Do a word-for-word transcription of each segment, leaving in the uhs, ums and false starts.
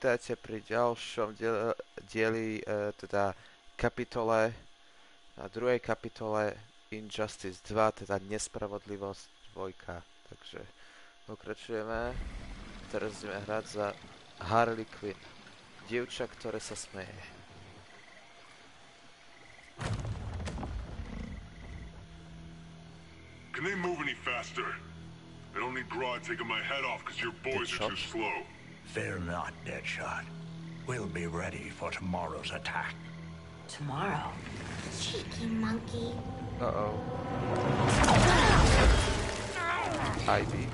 Vítajte pri ďalšom diel, dieli, e, teda kapitole, na druhej kapitole Injustice dva, teda Nespravodlivosť dvojka. Takže pokračujeme. Teraz ideme hrať za Harley Quinn, dievča, ktoré sa smeje. Can they move any faster? I don't need Grodd taking my head off because your boys are too slow. Fear not, Deadshot. We'll be ready for tomorrow's attack. Tomorrow? Cheeky monkey. Uh-oh. Ivy.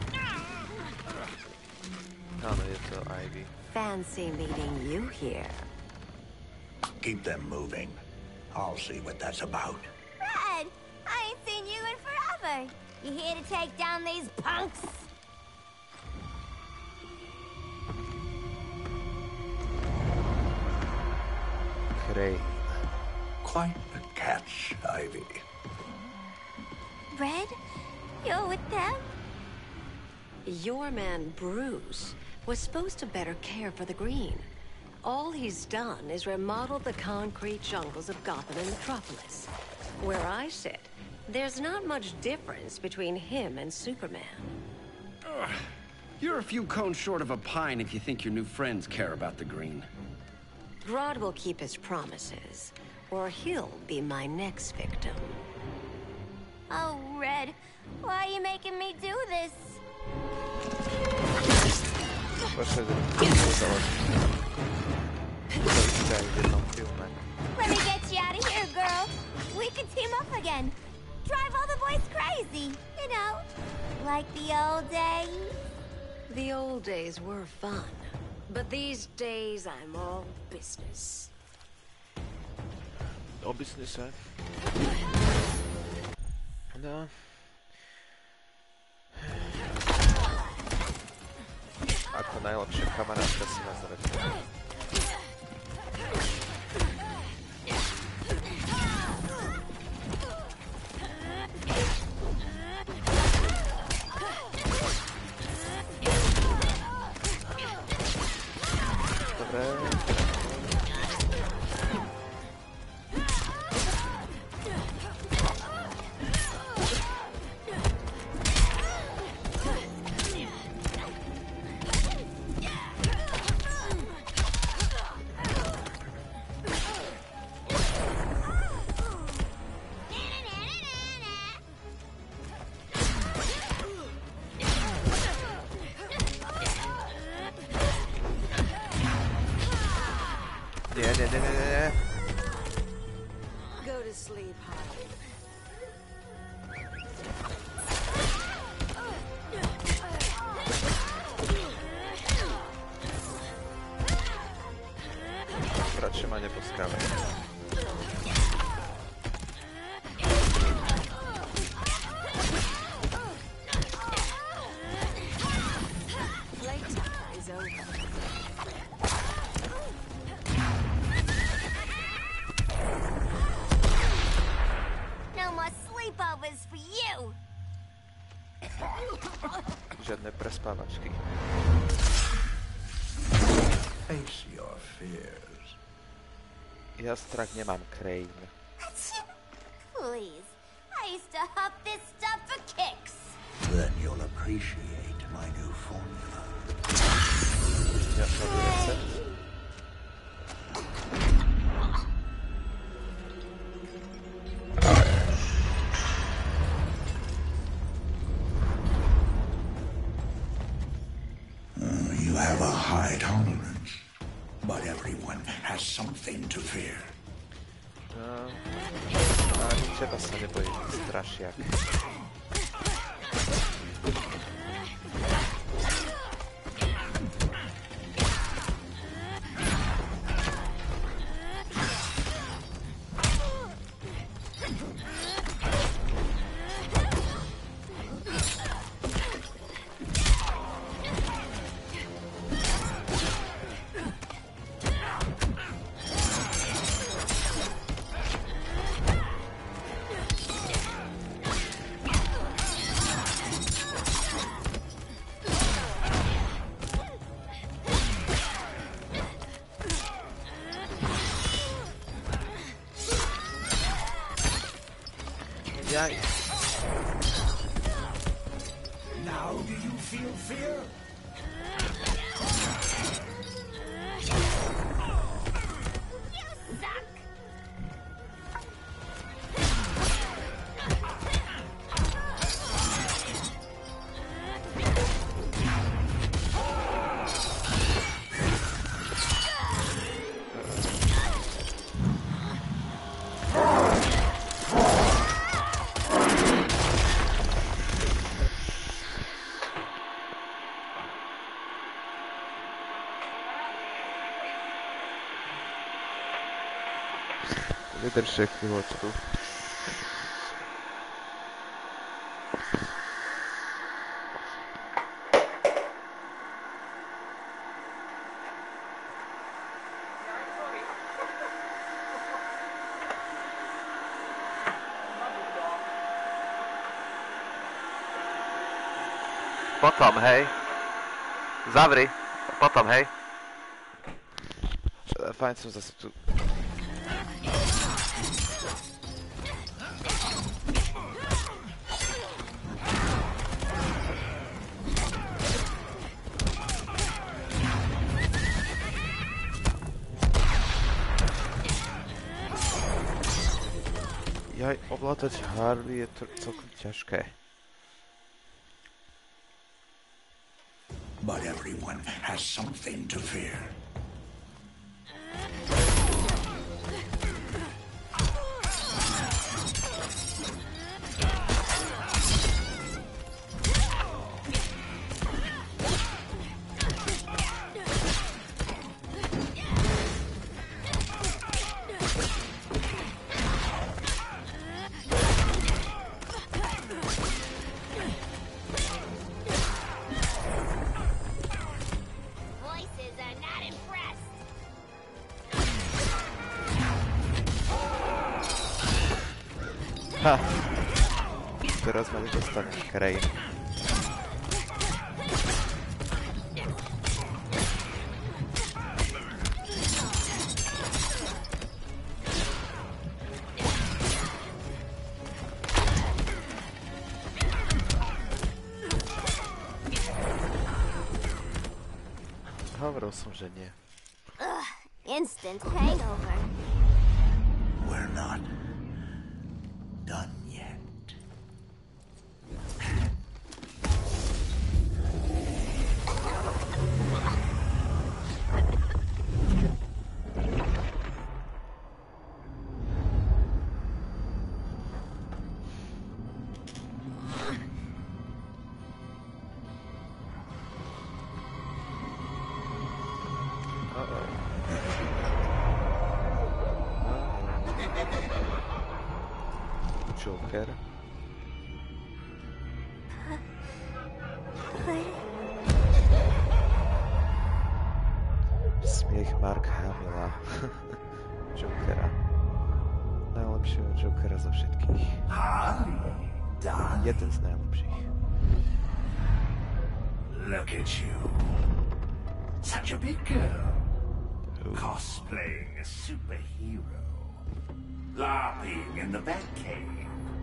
Áno, je to Ivy. Fancy meeting you here. Keep them moving. I'll see what that's about. Red, I ain't seen you in forever. You here to take down these punks? Crane. Quite the catch, Ivy. Red, you're with them? Your man, Bruce, was supposed to better care for the Green. All he's done is remodel the concrete jungles of Gotham and Metropolis. Where I sit, there's not much difference between him and Superman. Ugh. You're a few cones short of a pine if you think your new friends care about the Green. Grodd will keep his promises, or he'll be my next victim. Oh, Red, why are you making me do this? Proszę, Let me get you out of here, girl. We can team up again. Drive all the boys crazy, you know, like the old days. The old days were fun, but these days I'm all business. O businesse. No. Ako najlepšia kamarátka si nás zradila. Dobre. Nie, nie, nie, nie, nie. Go to sleep, Harley. Radšej ma neposkávaj. Playtime is over. No more sleepovers for you. Žiadne prespávačky. Face your fears. Ja strach nemám, Crane. Please, I used to huff this stuff for kicks. Then you'll appreciate my new formula. Ja sa recept. Uh, you have a high tolerance, but everyone has something to fear. No, ani teba sa nebojím, strašiak. Jaj. Now do you feel fear? Vydržte chvíľočku. Potom, hej. Zavri. Potom, hej. Fajn som zase tu. Jaj, ovládať Harley je to celkom ťažké. But everyone has something to fear. Ha! Teraz mamy dostać Crane. Hovoril som, že nie. Ugh, instant hangover. We're not done yet. Joker. Smiech Mark Hamilla. Jokera. Najlepšieho Jokera zo všetkých. Jeden z najlepších. Look at you. Such a big girl. Cosplaying a superhero. LARPing in the Batcave.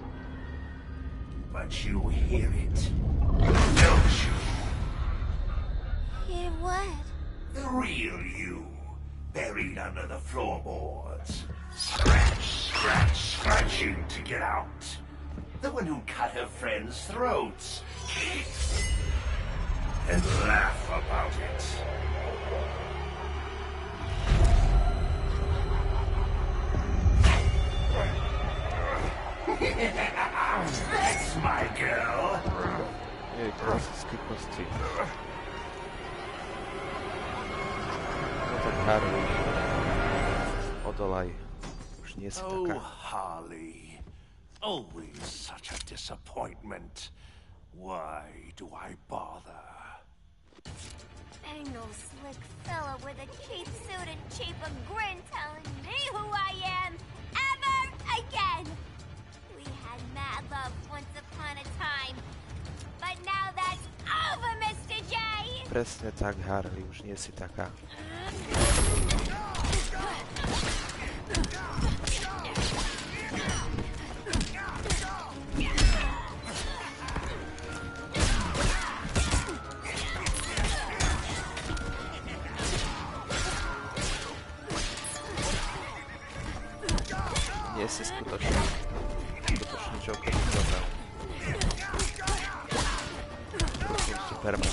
But you hear it, don't you? Hear what? The real you, buried under the floorboards. Scratch, scratch, scratching to get out. The one who cut her friends' throats. And laugh about it. That's my girl. Jej, klasický kostým. No tak Harley. Odolaj. Už nie si Oh, taká. Harley. Always such a disappointment. Why do I bother? Ain't no slick fella with a cheap suit and cheaper grin telling me who I am ever again. We had mad love once upon a time, but now that's over, Mister J. Presne tak, Harley, už nie si taká. Nie si skutočný. Skutočný Joker si zobral. Prosím, Superman.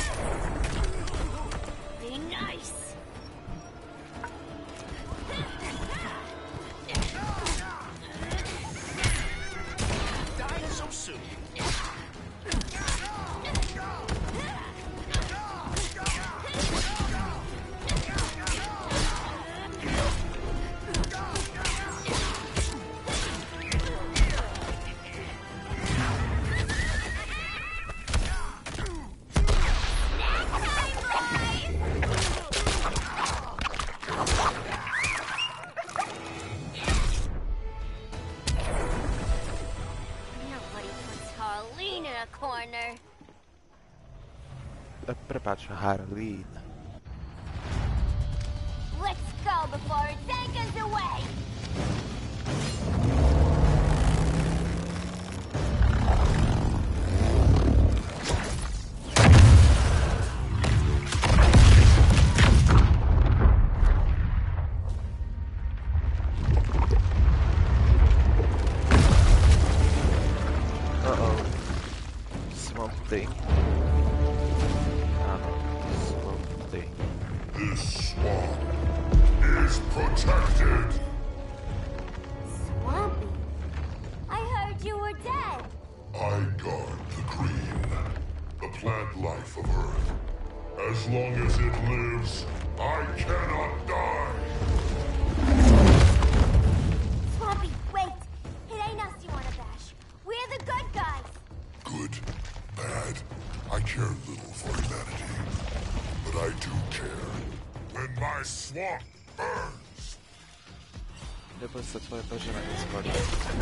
Prepáč, Harleen. Let's go before it takes us away. Uh-oh. Swamp Thing. This swamp is protected. Swampy? I heard you were dead. I guard the green, the plant life of Earth. As long as it lives, I cannot die. Swampy, wait. It ain't us you wanna bash. We're the good guys. Good, bad, I care little for humanity. But I do care. When my swamp burns. Neboj sa, tvoje požívanie skončí.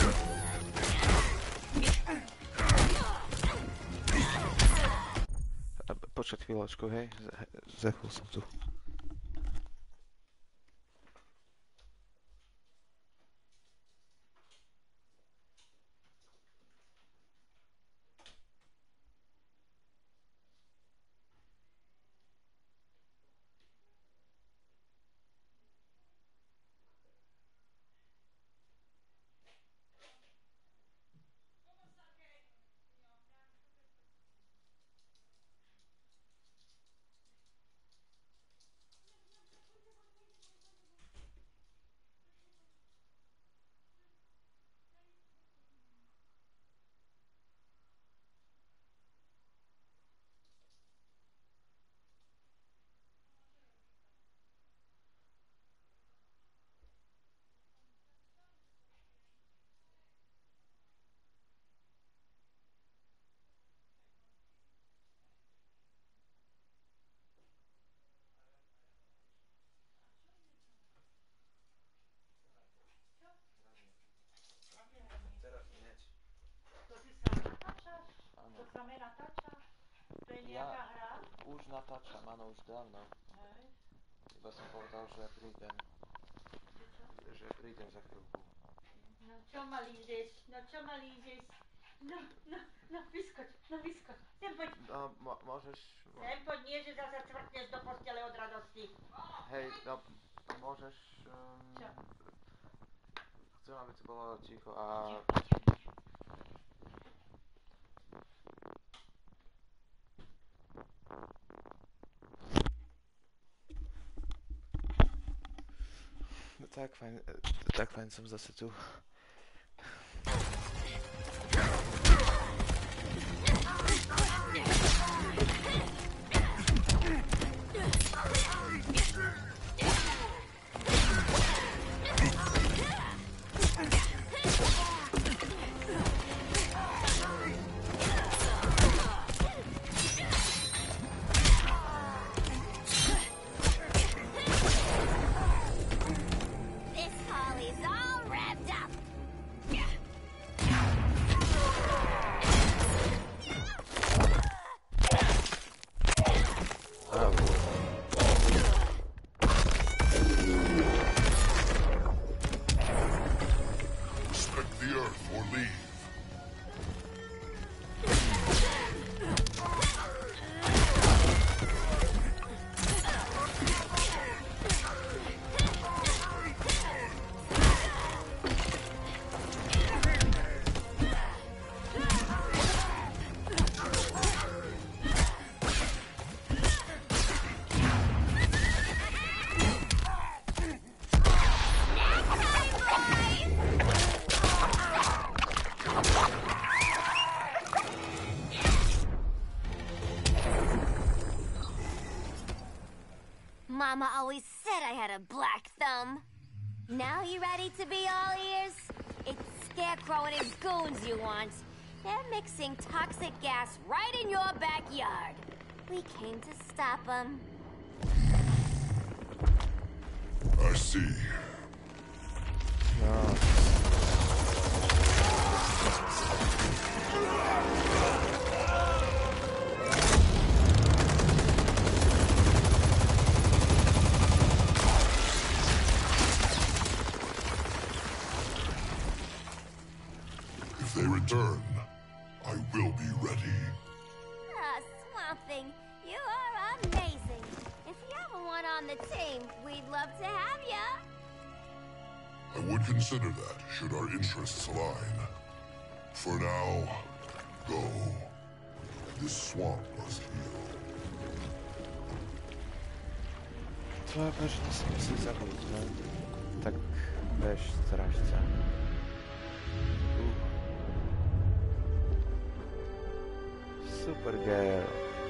Počkať chvíľočku, hej? Za chvíľu som tu. Už natáčam, áno, už dávno. Iba som povedal, že prídem. Že prídem za chvíľku. No čo ma lízeš, no čo ma lízeš? No, no, no vyskoč, no vyskoč. Sem poď. No, mo- môžeš... Sem poď, nie, že zase cvrkneš do postele od radosti. Hej, no, môžeš... Um, Čo? Chcem, aby to bolo ticho a... No tak fajn, tak fajn som zase tu. This Holly's all wrapped up. Mama always said I had a black thumb. Now you ready to be all ears? It's Scarecrow and his goons you want. They're mixing toxic gas right in your backyard. We came to stop them. I see. No. If they return, I will be ready. Ah, Swamp Thing, you are amazing. If you ever want on the team, we'd love to have ya. I would consider that, should our interests align. For now, go. This swamp must heal. Twoja ważna misja zawodna. Tak, weź zdraźca. Supergirl.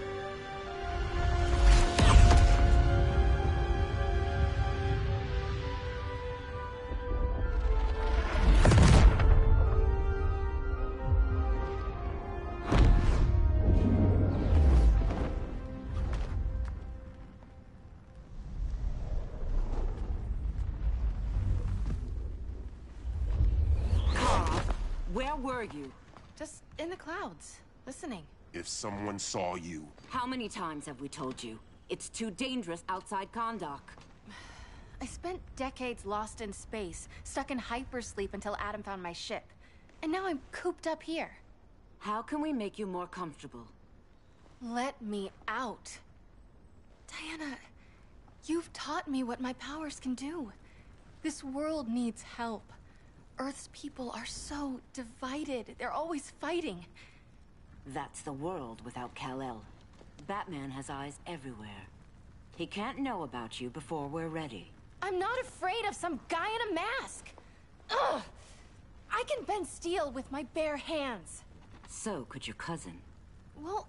Where were you? Just in the clouds, listening. If someone saw you... How many times have we told you? It's too dangerous outside Kahndaq. I spent decades lost in space, stuck in hypersleep until Adam found my ship. And now I'm cooped up here. How can we make you more comfortable? Let me out. Diana, you've taught me what my powers can do. This world needs help. Earth's people are so divided. They're always fighting. That's the world without Kal-El. Batman has eyes everywhere. He can't know about you before we're ready. I'm not afraid of some guy in a mask. Ugh! I can bend steel with my bare hands. So could your cousin. Well...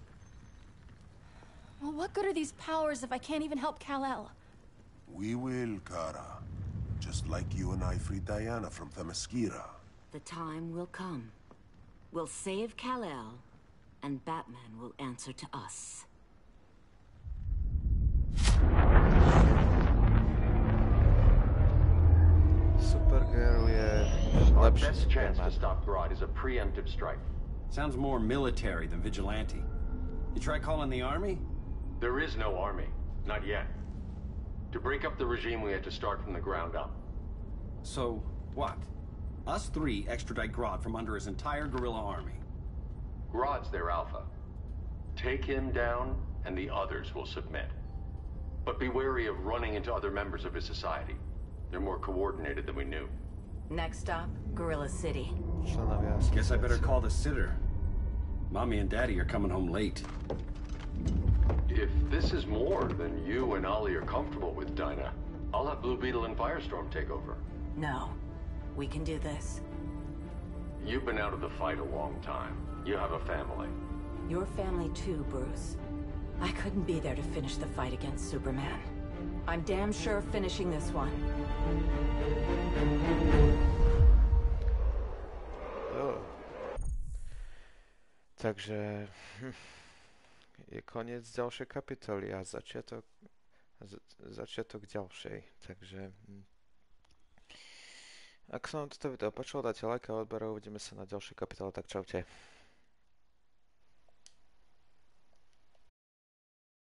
Well, what good are these powers if I can't even help Kal-El? We will, Kara. Just like you and I freed Diana from Themyscira. The time will come. We'll save Kal-El, and Batman will answer to us. Supergirl je Our lepszy best chance to Superman. stop Grodd is a preemptive strike. Sounds more military than vigilante. You try calling the army? There is no army. Not yet. To break up the regime, we had to start from the ground up. So, what? Us three extradite Grodd from under his entire guerrilla army. Grodd's their alpha. Take him down, and the others will submit. But be wary of running into other members of his society. They're more coordinated than we knew. Next stop, Gorilla City. Członowie Guess I better asociacji. call the sitter. Mommy and Daddy are coming home late. If this is more than you and Ollie are comfortable with, Dinah, I'll have Blue Beetle and Firestorm take over. No. We can do this. You've been out of the fight a long time. You have a family. Your family too, Bruce. I couldn't be there to finish the fight against Superman. I'm damn sure finishing this one. O. Także je koniec ďalšej kapitoly a začiatok, z, začiatok ďalšej. Takže ak sa vám toto video páčilo, dajte like a odber a uvidíme sa na ďalšej kapitole, tak čaute.